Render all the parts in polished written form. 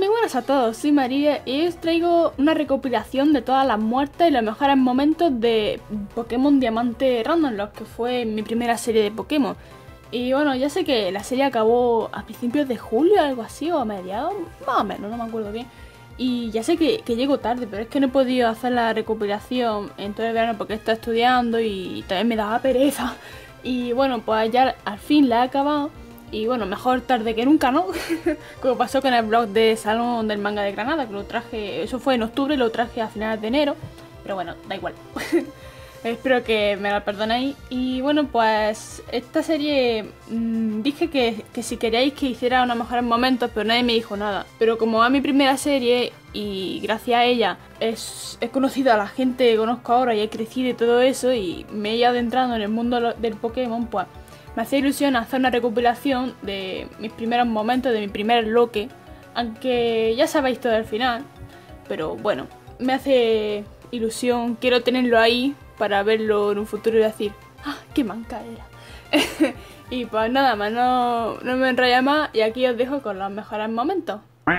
Muy buenas a todos, soy María y os traigo una recopilación de todas las muertes y los mejores momentos de Pokémon Diamante Random, que fue mi primera serie de Pokémon. Y bueno, ya sé que la serie acabó a principios de julio, algo así, o a mediados, más o menos, no me acuerdo bien. Y ya sé que llego tarde, pero es que no he podido hacer la recopilación en todo el verano porque estaba estudiando y también me daba pereza. Y bueno, pues ya al fin la he acabado. Y bueno, mejor tarde que nunca, ¿no? Como pasó con el blog de Salón del Manga de Granada, que lo traje, eso fue en octubre y lo traje a finales de enero. Pero bueno, da igual. Espero que me la perdonéis. Y bueno, pues esta serie dije que si queríais que hiciera unos mejores momentos, pero nadie me dijo nada. Pero como es mi primera serie y gracias a ella he conocido a la gente que conozco ahora y he crecido y todo eso y me he ido adentrando en el mundo del Pokémon, pues me hacía ilusión hacer una recopilación de mis primeros momentos, de mi primer loque, aunque ya sabéis todo al final, pero bueno, me hace ilusión, quiero tenerlo ahí para verlo en un futuro y decir, ¡ah, qué manca era! Y pues nada más, no me enrollo más y aquí os dejo con los mejores momentos.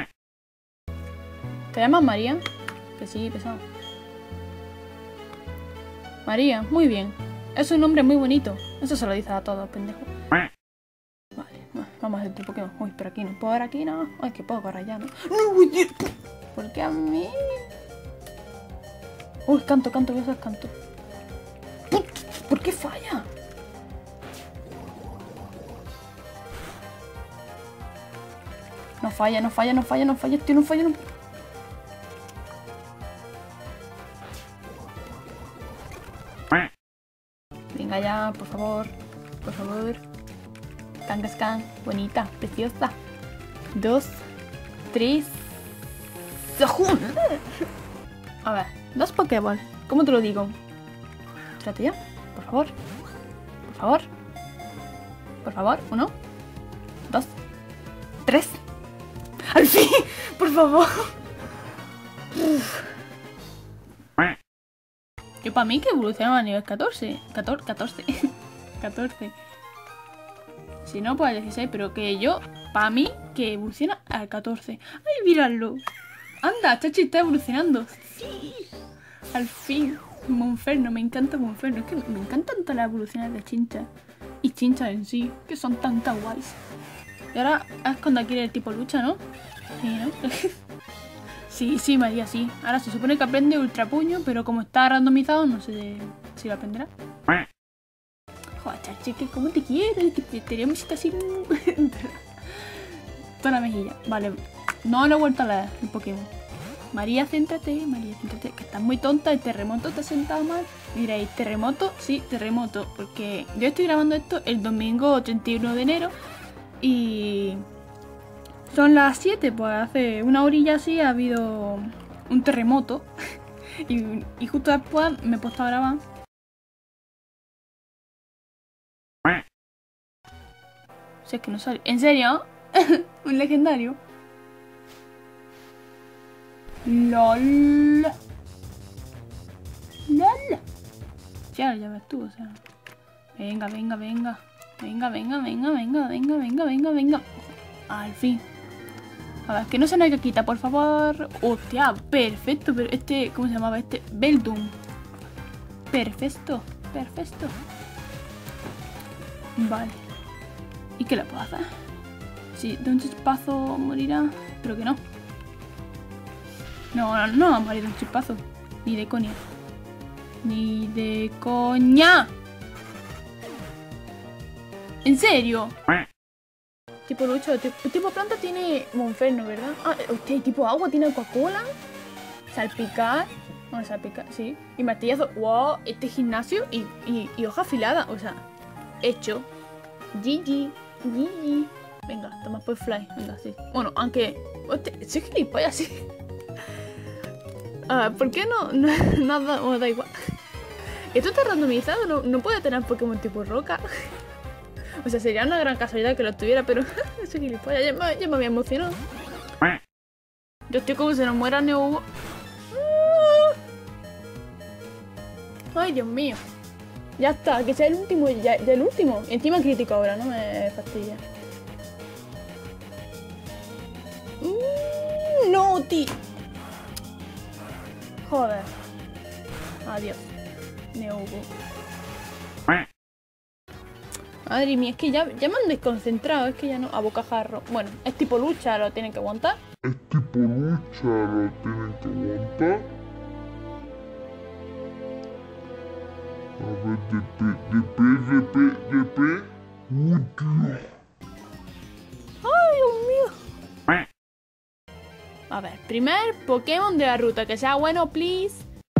¿Te llamas María? Que sí, pesado. María, muy bien. Es un nombre muy bonito. Eso se lo dices a todos, pendejo. Vale, vamos a hacer tu Pokémon. Uy, pero aquí no. ¿Por aquí no? Ay, que puedo correr ya, ¿no? ¿Por qué a mí? Uy, canto, voy a hacer canto. ¿Por qué falla? No falla, tío, no falla. Venga ya, por favor. Por favor. Kangaskhan, bonita, preciosa. 2, 3. ¡Zajun! A ver, 2 Pokéball. ¿Cómo te lo digo? Espérate ya, por favor. Por favor. Por favor, 1, 2, 3. ¡Al fin! ¡Por favor! Uf. Yo para mí que evolucionaba a nivel 14. 14. Si no, pues al 16, pero que yo, para mí, que evoluciona al 14. ¡Ay, míralo! ¡Anda, Chachi está evolucionando! ¡Sí! Al fin. Monferno, me encanta Monferno. Es que me encantan todas las evoluciones de Chincha. Y Chincha en sí, que son tan guays. Y ahora es cuando adquiere el tipo lucha, ¿no? Sí, ¿no? Sí, María, sí. Ahora se supone que aprende Ultra Puño, pero como está randomizado, no sé si lo aprenderá. Joder, Chachi, que cómo te quiero, que te haría visita así. Toda la mejilla. Vale, no lo he vuelto a leer el Pokémon. María, céntrate, que estás muy tonta. El terremoto te ha sentado mal. Diréis, ¿terremoto? Sí, terremoto. Porque yo estoy grabando esto el domingo 31 de enero y son las 7, pues hace una horilla así ha habido un terremoto y justo después me he puesto a grabar. Si es que no sale. ¿En serio? Un legendario. LOL. LOL. Ya ves tú, o sea. Venga. Al fin. A ver, que no se nos quita, por favor. Hostia, perfecto. Pero este, ¿cómo se llamaba este? Beldum. Perfecto. Vale. ¿Y qué le puedo hacer? Si de un chispazo morirá. Pero que no. No va a morir de un chispazo. Ni de coña. ¿En serio? Tipo lucho, tipo planta tiene Monferno, ¿verdad? Ah, hostia, tipo agua tiene Coca-Cola. Salpicar. Bueno, salpicar, sí. Y martillazo. Wow, este gimnasio y hoja afilada. O sea, hecho. GG. Venga, toma pues fly. Venga, sí. Bueno, aunque. Hostia, soy gilipollas, sí. ¿Por qué no? Nada, bueno, da igual. Esto está randomizado, no puede tener Pokémon tipo roca. O sea, sería una gran casualidad que lo tuviera, pero soy gilipollas, ya me había emocionado. Yo estoy como si nos muera Neo. Ay, Dios mío. Ya está, que sea el último, ya el último. Encima crítico ahora, no me fastidia. Uti. Joder. Adiós. Neogo. Madre mía, es que ya me han desconcentrado. Es que ya no... A bocajarro. Bueno, es tipo lucha, lo tienen que aguantar. Es tipo lucha, lo tienen que aguantar. A ver, DP. ¡Uy, Dios! ¡Ay, Dios mío! A ver, primer Pokémon de la ruta. Que sea bueno, please.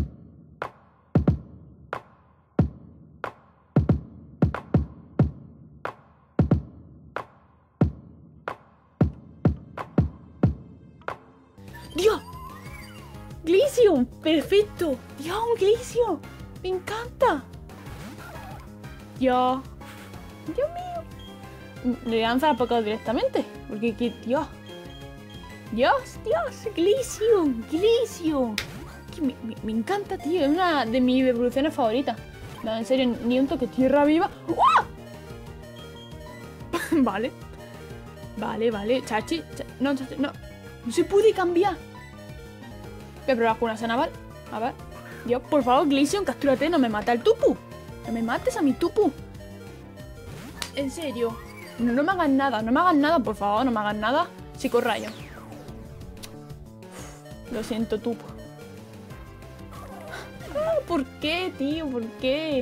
¡Dios! ¡Glaceon! ¡Perfecto! ¡Dios, un Glaceon! ¡Me encanta! ¡Dios! ¡Dios mío! Le lanza a Pokémon directamente. Porque, Dios. Dios, Glaceon. Me encanta, tío. Es una de mis evoluciones favoritas. No, en serio, ni un toque tierra viva. ¡Oh! Vale. Chachi. No. No se puede cambiar. Voy a probar con una Sanaval. A ver. Dios, por favor, Glaceon, captúrate. No me mata el Tupu. No me mates a mi Tupu. En serio. No me hagan nada, por favor. No me hagan nada. Psicorrayo. Lo siento, Tupu. ¿Por qué, tío? ¿Por qué?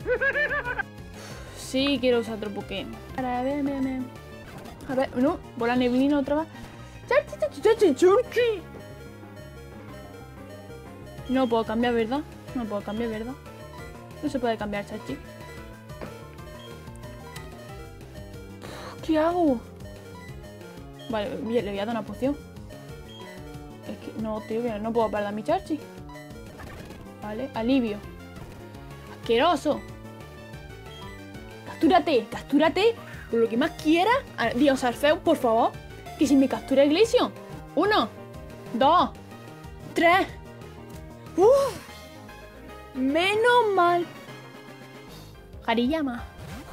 Sí, quiero usar otro Pokémon. A ver, no. Bola neblina otra vez. ¡Chachi! No puedo cambiar, ¿verdad? No se puede cambiar, Chachi. ¿Qué hago? Vale, le voy a dar una poción. Es que no, tío, no puedo perder a mi Chachi. Vale, alivio. ¡Asqueroso! ¡Captúrate! Por lo que más quieras. Dios, Arceus, por favor. Que si me captura el Glaceon. 1, 2, 3. Menos mal. Hariyama.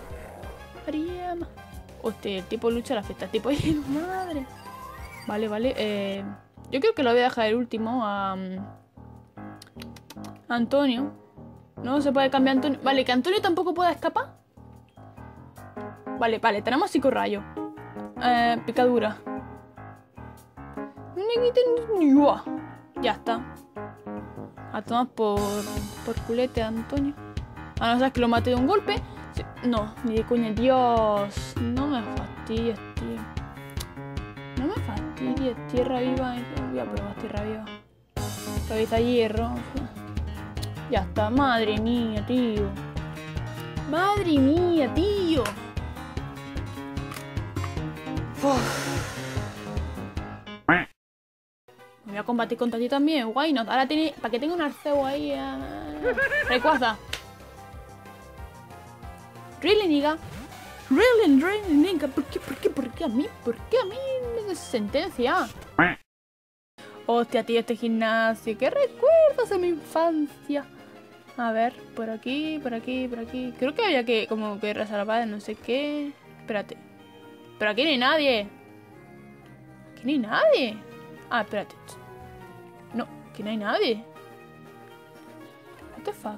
Hostia, el tipo lucha la afecta. Tipo hielo, madre. Vale. Yo creo que lo voy a dejar el último a Antonio. No se puede cambiar Antonio. Vale, que Antonio tampoco pueda escapar. Vale, tenemos psicorrayo. Picadura. Ya está. A tomar por culete, Antonio. A no ser que lo mate de un golpe. Sí. No, ni de coña. Dios. No me fastidies, tío. Tierra viva. Voy a probar tierra viva. Cabeza hierro. Ya está. Madre mía, tío. Me voy a combatir contra ti también. Guay, no. Ahora tiene. Para que tenga un Arceus ahí. Recuerda. Really, nigga. ¿Por qué a mí? ¿Por qué a mí me desentencia? Hostia, tío, este gimnasio. ¿Qué recuerdos de mi infancia? A ver, por aquí. Creo que había que como que resalvar no sé qué. Espérate. Pero aquí no hay nadie. Ah, espérate. No, que no hay nadie. What the fuck.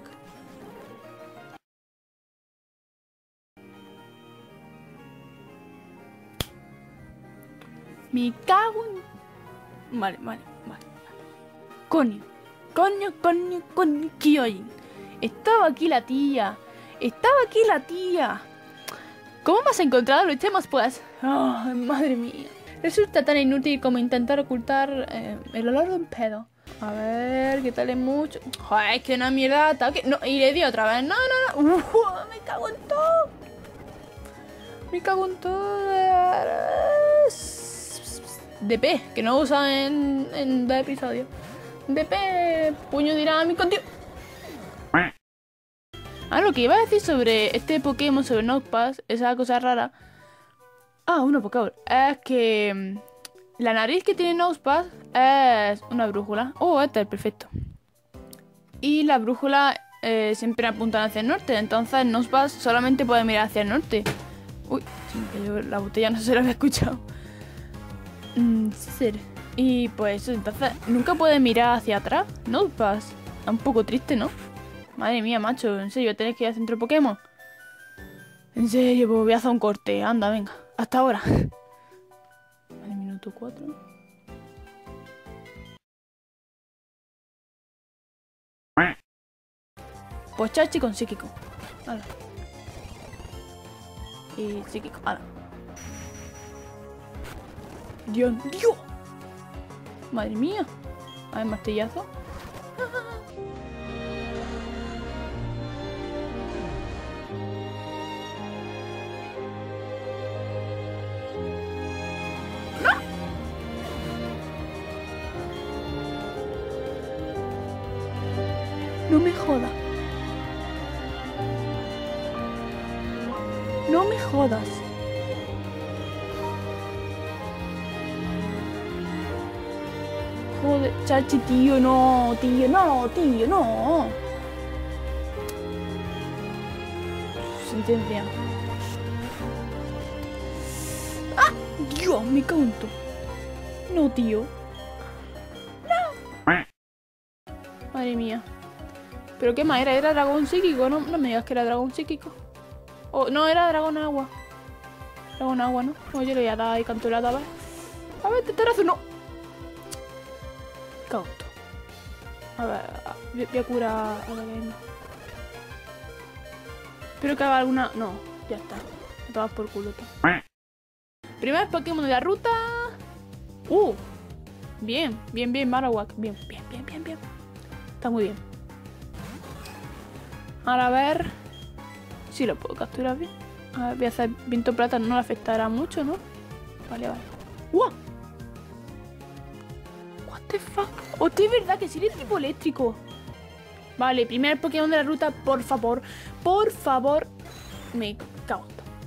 Me cago en... Vale. Coño, Kyojin. Estaba aquí la tía. ¿Cómo me has encontrado? Luchemos pues. Oh, madre mía. Resulta tan inútil como intentar ocultar el olor de un pedo. A ver, ¿qué tal es mucho? Joder, es que una mierda de ataque. No, y le di otra vez. No. Me cago en todo. DP, que no usa en dos episodios. DP, puño dinámico, tío. Lo que iba a decir sobre este Pokémon, sobre Nosepass, esa cosa rara. Una Pokéball. Es que la nariz que tiene Nosepass es una brújula. Este es perfecto. Y la brújula siempre apunta hacia el norte. Entonces Nosepass solamente puede mirar hacia el norte. Uy, la botella no se la había escuchado. Y pues entonces, nunca puedes mirar hacia atrás, ¿no? Pues, un poco triste, ¿no? Madre mía, macho, en serio, tenés que ir al centro Pokémon. En serio, pues voy a hacer un corte. Anda, venga, hasta ahora. Vale, minuto 4. Pues Chachi con psíquico. Hala. Y psíquico, hala. Dios, Dios. Madre mía. A ver, martillazo. No me jodas. No me jodas. Joder, Chachi, tío, no, tío, no, tío, no. Sentencia. ¡Ah! Dios, me canto. No, tío. No. Madre mía. ¿Pero qué más era? ¿Era dragón psíquico? No, no me digas que era dragón psíquico. Oh, no, era dragón agua. Dragón agua, ¿no? No, yo le voy a dar ahí canturada, ¿vale? A ver, tetarazo, no. Cauto. A ver, voy a curar a la game. Espero que haga alguna... No, ya está. Me tomas por culo tú. Primer Pokémon de la ruta. Bien, bien, bien, Marowak. Bien, bien, bien, bien, bien. Está muy bien. Ahora a ver si lo puedo capturar bien. A ver, voy a hacer viento plata, no le afectará mucho, ¿no? Vale, vale. ¡Wow! What the fuck? Hostia, es verdad que sí es tipo eléctrico. Vale, primer Pokémon de la ruta, por favor. Por favor. Me cago en todo.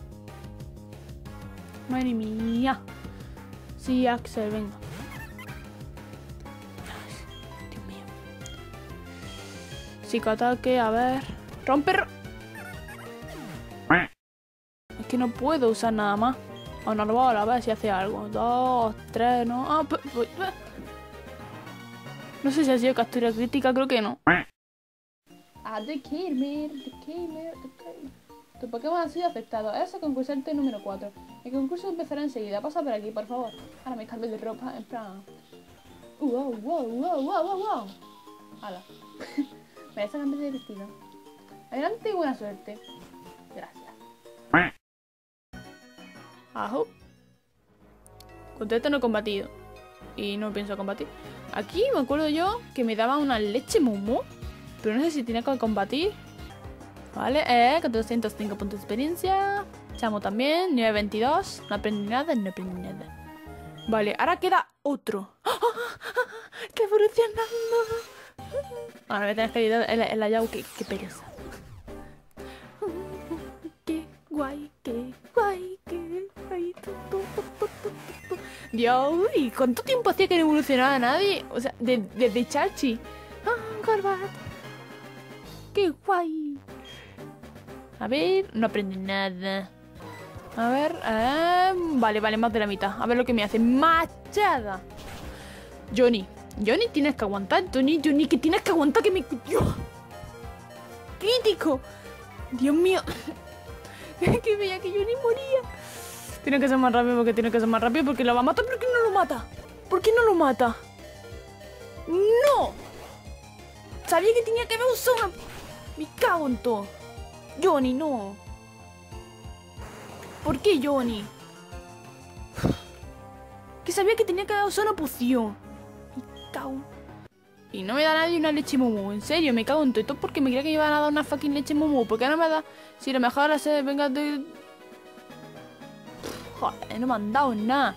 Madre mía. Sí, Axel, venga. Dios mío. Psicoataque, a ver. ¡Rompe! Es que no puedo usar nada más. O no lo voy a ver si hace algo. 2, 3, no. Ah, no sé si ha sido captura crítica, creo que no. The Kilmer. Tu Pokémon ha sido aceptado. Eres el concursante número 4. El concurso empezará enseguida. Pasa por aquí, por favor. Ahora me cambio de ropa, en plan... Wow. Hala. Me voy a cambiar de vestido. Adelante y buena suerte. Gracias. Ajo. Contento no combatido. Y no pienso combatir. Aquí me acuerdo yo que me daba una leche mumu. Pero no sé si tenía que combatir. Vale, con 205 puntos de experiencia. Chamo también, nivel 22. No aprendí nada, no aprendí nada. Vale, ahora queda otro. ¡Está evolucionando! Ahora voy a tener que ayudar en la Yao, qué pereza. Qué guay, qué guay, qué guay. Dios, ¿y cuánto tiempo hacía que no evolucionaba nadie? O sea, desde Chachi. Corbat. Qué guay. A ver, no aprende nada. A ver, vale, más de la mitad. A ver lo que me hace. ¡Machada! Johnny, tienes que aguantar. Johnny, que tienes que aguantar que me... ¡Dios! ¡Crítico! Dios mío. Que veía que Johnny moría. Tiene que ser más rápido porque lo va a matar. ¿Por qué no lo mata? ¿Por qué no lo mata? ¡No! Sabía que tenía que haber usado... Me cago en todo. Johnny, no. ¿Por qué Johnny? Que sabía que tenía que haber usado una poción. Me cago. Y no me da nadie una leche momo. En serio, me cago en todo. Esto es porque me creía que me iban a dar una fucking leche momo. ¿Por qué no me da? Si lo mejor ahora se venga de... Joder, no me han dado nada.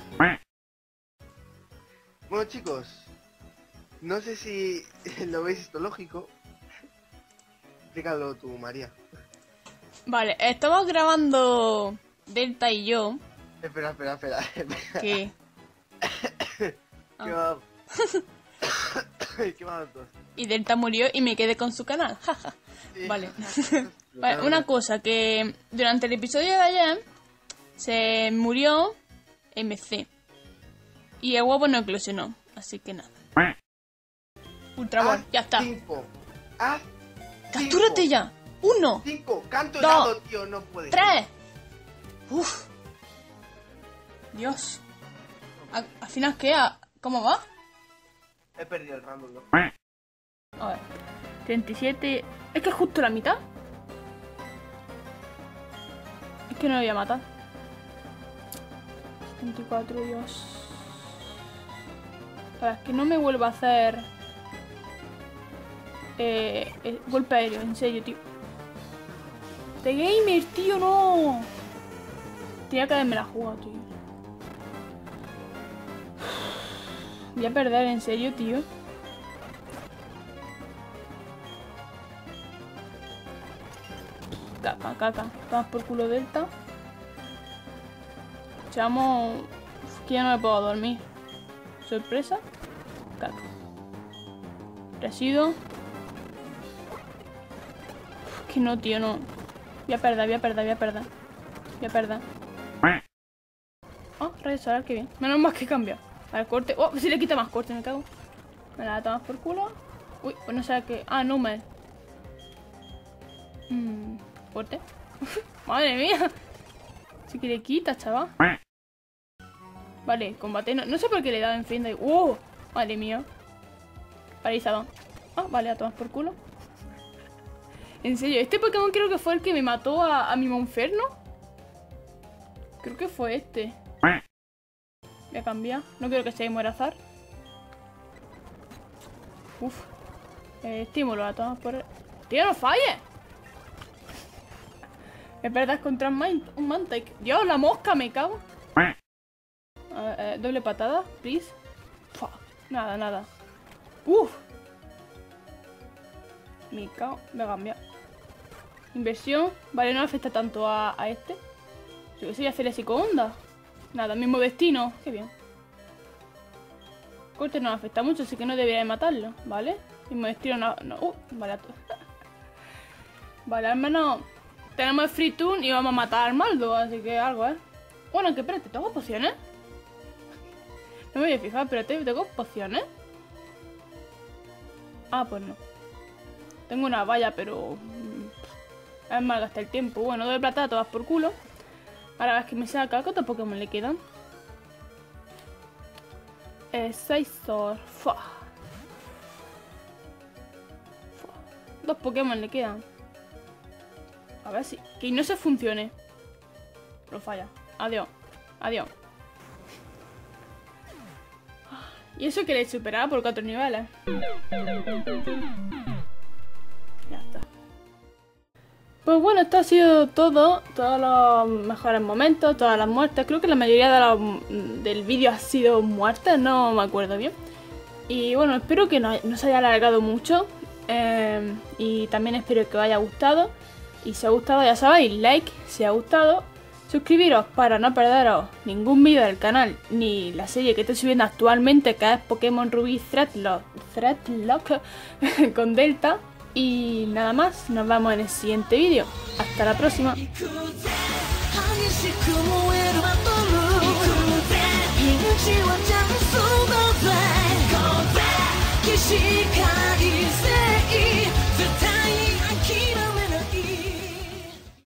Bueno, chicos, no sé si lo veis esto lógico. Explícalo tú, María. Vale, estamos grabando Delta y yo. Espera. ¿Qué? ¿Qué va? ¿Qué va todos? Y Delta murió y me quedé con su canal. Sí. Vale. Vale, una cosa, que durante el episodio de ayer se murió MC. Y el huevo no eclosionó. Así que nada. Ultra Ball, ya está. 5. Haz 5. ¡Captúrate ya! 1, 5. Canto 2, helado, tío, no puede. 3. Uf. Dios. ¿Al final qué? ¿Cómo va? He perdido el random, ¿no? A ver. 37. Es que es justo la mitad. Es que no lo voy a matar. 24, Dios. Para que no me vuelva a hacer golpe aéreo, en serio, tío. The Gamer, tío, no. Tenía que haberme la jugado, tío. Voy a perder, en serio, tío. Caca. Vamos por culo delta. Echamos... que ya no me puedo dormir. Sorpresa. Caca. Residuo. Que no, tío, no. Voy a perder. Oh, rayos solar, qué bien. Menos mal que cambia. A ver, corte. Oh, si le quita más corte, me cago. Me la tomas por culo. Uy, pues no sé qué. Ah, Numel. Corte. Madre mía. Sí que le quita, chaval. Vale, combate. No sé por qué le he dado en fin de... Madre mía. Paralizado. Ah, vale, a tomar por culo. En serio, este Pokémon creo que fue el que me mató a mi Monferno. Creo que fue este. Voy a cambiar. No quiero que se muera azar. Uf. Estímulo a tomar por... ¡Tío, no falles! Es verdad, es contra un Mantike. Dios, la mosca, me cago. Doble patada, please. Fuck. Nada. Uf. Me cago. Voy a cambiar. Inversión. Vale, no afecta tanto a este. Yo que sé, voy a hacer así con onda. Nada, mismo destino. Qué bien. Corte no afecta mucho, así que no debería de matarlo, ¿vale? Mismo destino no. Vale. Vale, al menos tenemos el Free Tune y vamos a matar al Maldo, así que algo, ¿eh? Bueno, que espérate, ¿tengo pociones? No me voy a fijar, pero ¿tengo pociones? Ah, pues no. Tengo una valla, pero... es mal gastar el tiempo. Bueno, doy plata, todas por culo. Ahora ves que me saca. ¿Cuántos Pokémon le quedan? 6 2 Pokémon le quedan. A ver si... que no se funcione. Lo falla. Adiós. Y eso que le he superado por 4 niveles. Ya está. Pues bueno, esto ha sido todo. Todos los mejores momentos, todas las muertes. Creo que la mayoría del vídeo ha sido muertes, no me acuerdo bien. Y bueno, espero que no se haya alargado mucho. Y también espero que os haya gustado. Y si os ha gustado, ya sabéis, like si os ha gustado. Suscribiros para no perderos ningún vídeo del canal, ni la serie que estoy subiendo actualmente, que es Pokémon Rubí Threadlock con Delta. Y nada más, nos vemos en el siguiente vídeo. Hasta la próxima.